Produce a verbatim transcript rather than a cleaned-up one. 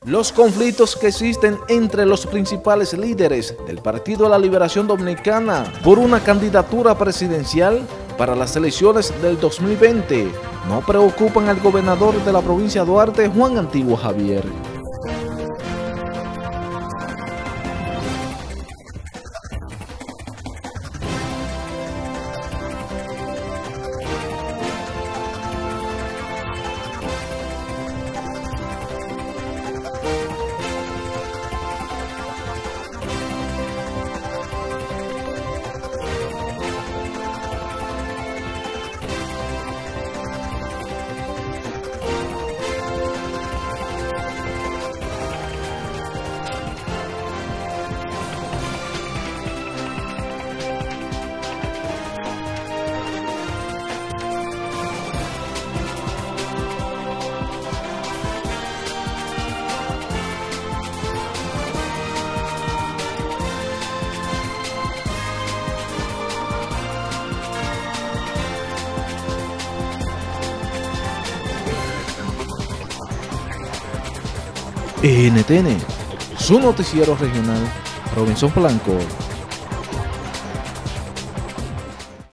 Los conflictos que existen entre los principales líderes del Partido de la Liberación Dominicana por una candidatura presidencial para las elecciones del dos mil veinte no preocupan al gobernador de la provincia de Duarte, Juan Antiguo Javier. N T N, su noticiero regional, Robinson Blanco.